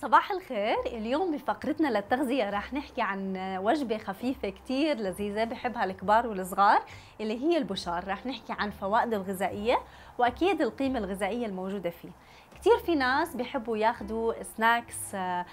صباح الخير. اليوم بفقرتنا للتغذية راح نحكي عن وجبة خفيفة كتير لذيذة بحبها الكبار والصغار اللي هي البشار. راح نحكي عن فوائده الغذائية وأكيد القيمة الغذائية الموجودة فيه. كتير في ناس بيحبوا ياخدوا سناكس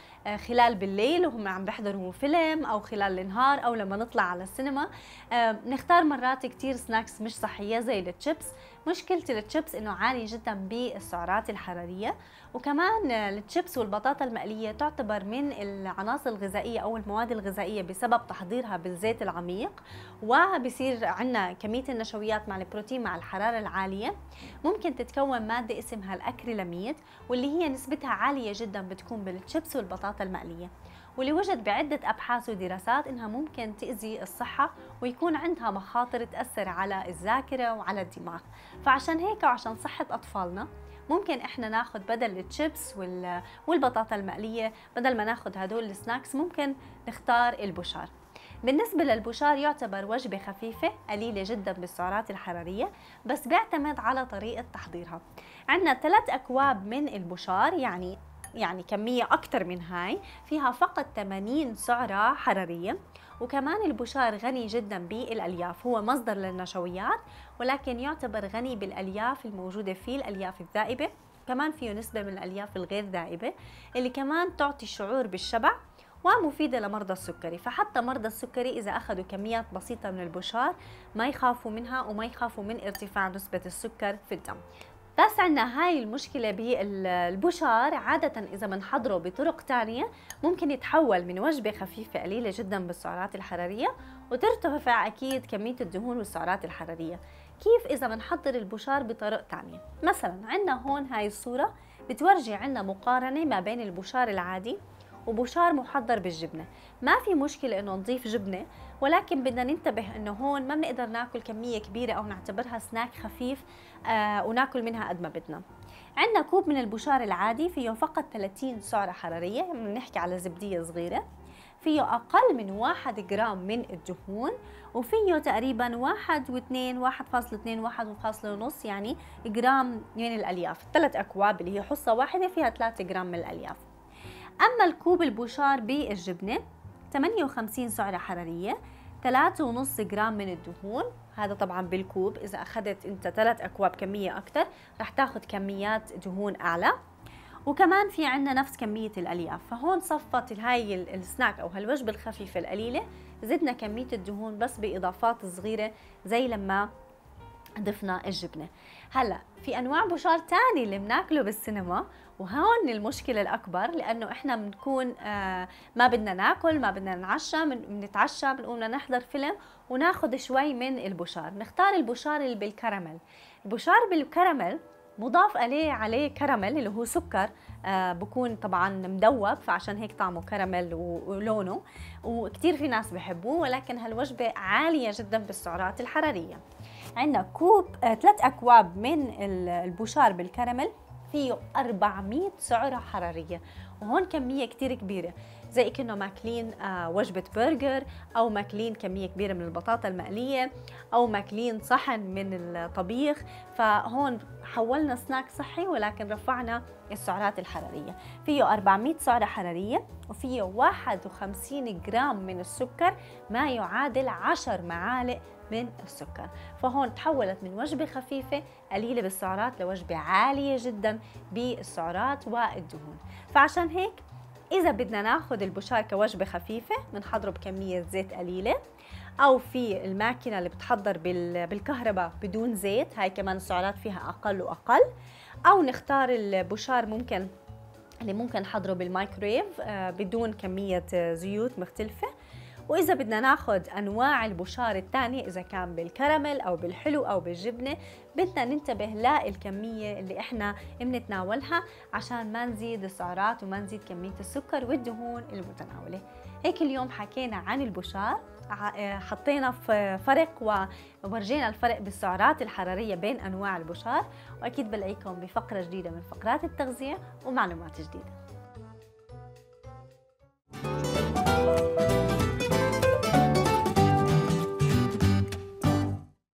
خلال بالليل وهم عم بيحضروا فيلم أو خلال النهار أو لما نطلع على السينما. نختار مرات كتير سناكس مش صحية زي التشيبس. مشكلة التشيبس إنه عالي جدا بالسعرات الحرارية، وكمان التشيبس والبطاطا المقلية تعتبر من العناصر الغذائية أو المواد الغذائية بسبب تحضيرها بالزيت العميق، وبصير عندنا كمية النشويات مع البروتين مع الحرارة العالية. ممكن تتكون مادة اسمها الأكريلاميد واللي هي نسبتها عالية جدا بتكون بالتشيبس والبطاطا المقلية، واللي وجد بعدة أبحاث ودراسات إنها ممكن تأذي الصحة ويكون عندها مخاطر تأثر على الذاكرة وعلى الدماغ. فعشان هيك وعشان صحة أطفالنا ممكن إحنا ناخد بدل الشيبس والبطاطا المقلية، بدل ما ناخد هدول السناكس ممكن نختار البشار. بالنسبة للبشار يعتبر وجبة خفيفة قليلة جدا بالسعرات الحرارية، بس بيعتمد على طريقة تحضيرها. عندنا 3 أكواب من البشار، يعني كمية أكتر من هاي، فيها فقط 80 سعرة حرارية. وكمان البشار غني جدا بالألياف، هو مصدر للنشويات ولكن يعتبر غني بالألياف الموجودة فيه، الألياف الذائبة. كمان فيه نسبة من الألياف الغير ذائبة اللي كمان تعطي شعور بالشبع ومفيدة لمرضى السكري. فحتى مرضى السكري إذا أخذوا كميات بسيطة من البشار ما يخافوا منها وما يخافوا من ارتفاع نسبة السكر في الدم. بس عندنا هاي المشكلة بالبشار، عادة إذا بنحضره بطرق تانية ممكن يتحول من وجبة خفيفة قليلة جدا بالسعرات الحرارية وترتفع أكيد كمية الدهون والسعرات الحرارية. كيف إذا بنحضر البشار بطرق تانية؟ مثلا عندنا هون هاي الصورة بتورجي عندنا مقارنة ما بين البشار العادي وبشار محضر بالجبنة. ما في مشكلة إنه نضيف جبنة، ولكن بدنا ننتبه إنه هون ما بنقدر ناكل كمية كبيرة أو نعتبرها سناك خفيف وناكل منها قد ما بدنا. عندنا كوب من البشار العادي فيه فقط 30 سعرة حرارية، بنحكي على زبدية صغيرة، فيه أقل من 1 جرام من الدهون، وفيه تقريبا 1.2 1.5 يعني جرام من الألياف. 3 أكواب اللي هي حصة واحدة فيها 3 جرام من الألياف. أما الكوب البشار بالجبنة 58 سعرة حرارية، 3.5 جرام من الدهون، هذا طبعا بالكوب. إذا أخذت أنت 3 أكواب كمية أكتر رح تاخد كميات دهون أعلى. وكمان في عندنا نفس كمية الألياف، فهون صفت هاي السناك أو هالوجبة الخفيفة القليلة زدنا كمية الدهون بس بإضافات صغيرة زي لما ضفنا الجبنة. هلا في انواع بشار تاني اللي بناكله بالسينما، وهون المشكلة الأكبر لأنه إحنا بنكون ما بدنا ناكل، ما بدنا نتعشى، بنتعشى بنقوم نحضر فيلم وناخد شوي من البشار. نختار البشار اللي بالكراميل. البشار بالكراميل مضاف عليه كراميل اللي هو سكر، بكون طبعا مدوب، فعشان هيك طعمه كراميل ولونه، وكتير في ناس بحبوه، ولكن هالوجبة عالية جدا بالسعرات الحرارية. عندنا 3 أكواب من البشار بالكراميل فيه 400 سعرة حرارية، وهون كمية كتير كبيرة، زي كأنه ماكلين وجبة برجر أو ماكلين كمية كبيرة من البطاطا المقلية أو ماكلين صحن من الطبيخ. فهون حولنا سناك صحي ولكن رفعنا السعرات الحرارية. فيه 400 سعرة حرارية وفيه 51 جرام من السكر، ما يعادل 10 معالق من السكر. فهون تحولت من وجبة خفيفة قليلة بالسعرات لوجبة عالية جدا بالسعرات والدهون. فعشان هيك إذا بدنا ناخد البشار كوجبة خفيفة بنحضره بكمية زيت قليلة، أو في الماكينة اللي بتحضر بالكهرباء بدون زيت، هاي كمان السعرات فيها أقل وأقل، أو نختار البشار اللي ممكن نحضره بالمايكرويف بدون كمية زيوت مختلفة. وإذا بدنا ناخد أنواع البشار الثانية إذا كان بالكراميل أو بالحلو أو بالجبنة بدنا ننتبه للكمية اللي إحنا بنتناولها عشان ما نزيد السعرات وما نزيد كمية السكر والدهون المتناولة. هيك اليوم حكينا عن البشار، حطينا في فرق وورجينا الفرق بالسعرات الحرارية بين أنواع البشار، وأكيد بلاقيكم بفقرة جديدة من فقرات التغذية ومعلومات جديدة.